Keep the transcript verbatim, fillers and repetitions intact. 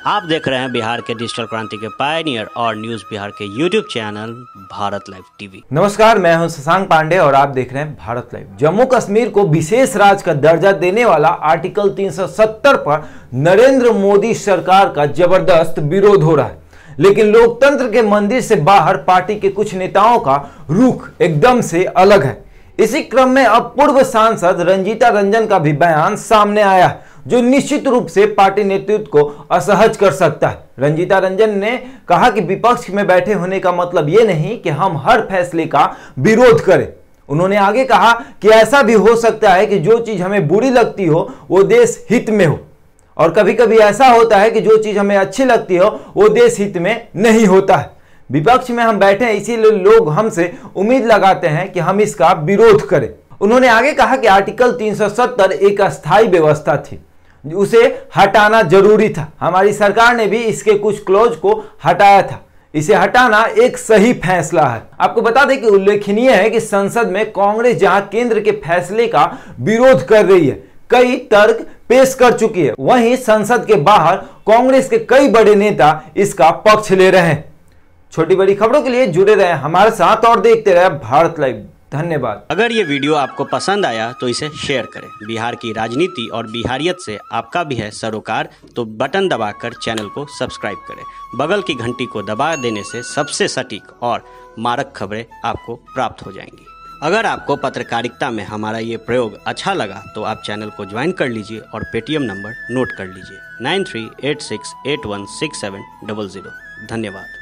आप देख रहे हैं बिहार के डिजिटल क्रांति के पायनियर और न्यूज बिहार के YouTube channel Bharat live TV. नमस्कार, मैं हूं शशांक पांडे और आप देख रहे हैं भारत लाइव। जम्मू कश्मीर को विशेष राज्य का दर्जा देने वाला आर्टिकल तीन सौ सत्तर पर नरेंद्र मोदी सरकार का जबरदस्त विरोध हो रहा है, लेकिन लोकतंत्र के मंदिर से बाहर पार्टी के कुछ नेताओं का रुख एकदम से अलग है। इसी क्रम में अब पूर्व सांसद रंजीता रंजन का भी बयान सामने आया है, जो निश्चित रूप से पार्टी नेतृत्व को असहज कर सकता है। रंजीता रंजन ने कहा कि विपक्ष में बैठे होने का मतलब ये नहीं कि हम हर फैसले का विरोध करें। उन्होंने आगे कहा कि ऐसा भी हो सकता है कि जो चीज हमें बुरी लगती हो वो देश हित में हो, और कभी कभी ऐसा होता है कि जो चीज हमें अच्छी लगती हो वो देश हित में नहीं होता है। विपक्ष में हम बैठे हैं, इसीलिए लोग हमसे उम्मीद लगाते हैं कि हम इसका विरोध करें। उन्होंने आगे कहा कि आर्टिकल तीन सौ सत्तर एक अस्थायी व्यवस्था थी, उसे हटाना जरूरी था। हमारी सरकार ने भी इसके कुछ क्लॉज को हटाया था। इसे हटाना एक सही फैसला है। आपको बता दें कि उल्लेखनीय है कि संसद में कांग्रेस जहां केंद्र के फैसले का विरोध कर रही है, कई तर्क पेश कर चुकी है, वहीं संसद के बाहर कांग्रेस के कई बड़े नेता इसका पक्ष ले रहे हैं। छोटी बड़ी खबरों के लिए जुड़े रहे हमारे साथ और देखते रहे भारत लाइव। धन्यवाद। अगर ये वीडियो आपको पसंद आया तो इसे शेयर करें। बिहार की राजनीति और बिहारियत से आपका भी है सरोकार, तो बटन दबाकर चैनल को सब्सक्राइब करें। बगल की घंटी को दबा देने से सबसे सटीक और मारक खबरें आपको प्राप्त हो जाएंगी। अगर आपको पत्रकारिता में हमारा ये प्रयोग अच्छा लगा तो आप चैनल को ज्वाइन कर लीजिए और पेटीएम नंबर नोट कर लीजिए nine three eight six eight one six seven double zero. धन्यवाद।